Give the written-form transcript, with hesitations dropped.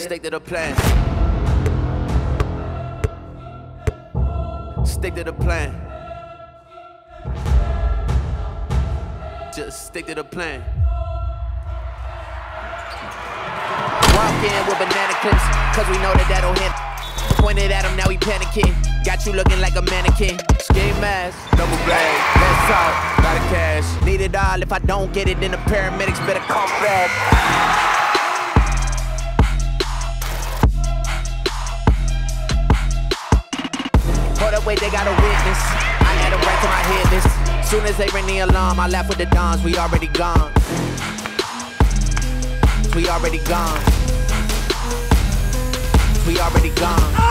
Stick to the plan. Stick to the plan. Just stick to the plan. Walk in with banana clips, cause we know that that'll hit. Pointed at him, now he panicking. Got you looking like a mannequin. Ski mask, double blade, let's talk, lot of cash. Need it all, if I don't get it, then the paramedics better come back. Hold up, wait, they got a witness. I had them right to my hit list. Soon as they ring the alarm, I laugh with the dons, we already gone. We already gone. We already gone.